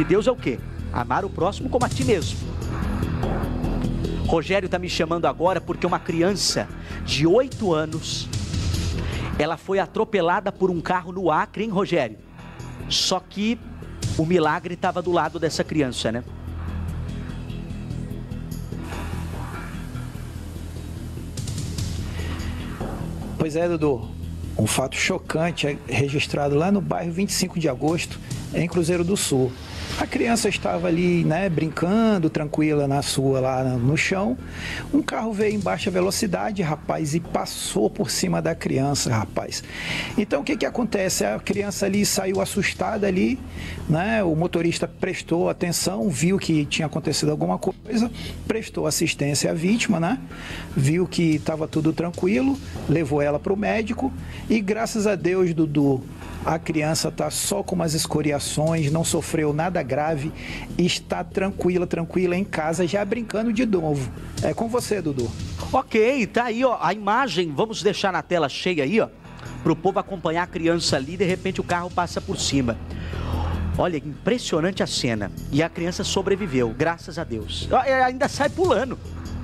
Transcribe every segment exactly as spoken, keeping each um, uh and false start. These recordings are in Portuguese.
de Deus é o quê? Amar o próximo como a ti mesmo. Rogério está me chamando agora porque uma criança de oito anos, ela foi atropelada por um carro no Acre, hein, Rogério? Só que o milagre estava do lado dessa criança, né? Pois é, Dudu. Um fato chocante é registrado lá no bairro vinte e cinco de agosto, em Cruzeiro do Sul. A criança estava ali, né, brincando, tranquila na sua, lá no chão. Um carro veio em baixa velocidade, rapaz, e passou por cima da criança, rapaz. Então, o que que acontece? A criança ali saiu assustada ali, né? O motorista prestou atenção, viu que tinha acontecido alguma coisa, prestou assistência à vítima, né? Viu que estava tudo tranquilo, levou ela para o médico e, graças a Deus, Dudu, a criança está só com umas escoriações, não sofreu nada grave, está tranquila, tranquila em casa, já brincando de novo. É com você, Dudu. Ok, tá aí, ó, a imagem, vamos deixar na tela cheia aí, ó, para o povo acompanhar a criança ali, de repente o carro passa por cima. Olha, impressionante a cena. E a criança sobreviveu, graças a Deus. Ainda sai pulando.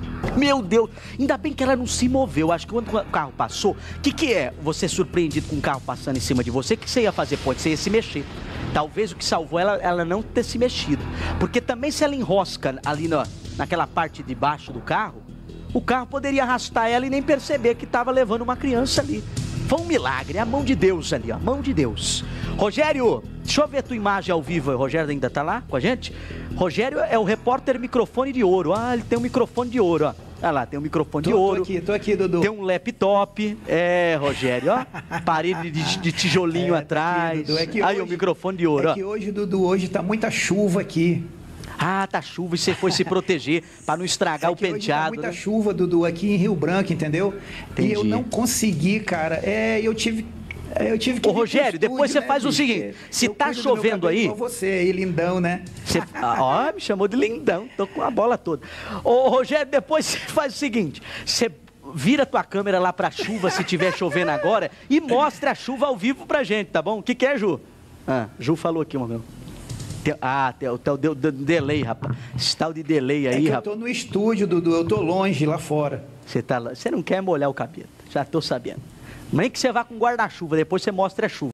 Meu Deus, ainda bem que ela não se moveu. Acho que quando o carro passou, o que que é você surpreendido com um carro passando em cima de você? O que você ia fazer? Pode ser se mexer. Talvez o que salvou ela, ela não ter se mexido. Porque também se ela enrosca ali na, naquela parte de baixo do carro, o carro poderia arrastar ela e nem perceber que estava levando uma criança ali. Foi um milagre, é a mão de Deus ali, ó, a mão de Deus. Rogério, deixa eu ver a tua imagem ao vivo. O Rogério ainda tá lá com a gente? Rogério é o repórter microfone de ouro. Ah, ele tem um microfone de ouro, ó. Olha lá, tem um microfone tô, de ouro. Tô aqui, tô aqui, Dudu. Tem um laptop. É, Rogério, ó. Parede de, de tijolinho é, atrás. Aqui, Dudu, é que aí, o microfone de ouro, é ó. que hoje, Dudu, hoje tá muita chuva aqui. Ah, tá chuva e você foi se proteger para não estragar é o penteado. Tá muita né? chuva, Dudu, aqui em Rio Branco, entendeu? Entendi. E eu não consegui, cara. É, eu tive... Eu tive que Ô, Rogério, estúdio, depois você né, faz bicho? o seguinte, se eu tá chovendo aí... Igual você aí, lindão, né? Você, ó, me chamou de lindão, tô com a bola toda. Ô, Rogério, depois você faz o seguinte, você vira a tua câmera lá pra chuva, se tiver chovendo agora, e mostra a chuva ao vivo pra gente, tá bom? O que que é, Ju? Ah, Ju falou aqui, meu. Ah, tem o tal de, de, de delay, rapaz. Esse tal de delay aí, é que rapaz. eu tô no estúdio, Dudu, eu tô longe, lá fora. Você tá lá, você não quer molhar o capeta, já tô sabendo. Nem que você vá com guarda-chuva, depois você mostra a chuva.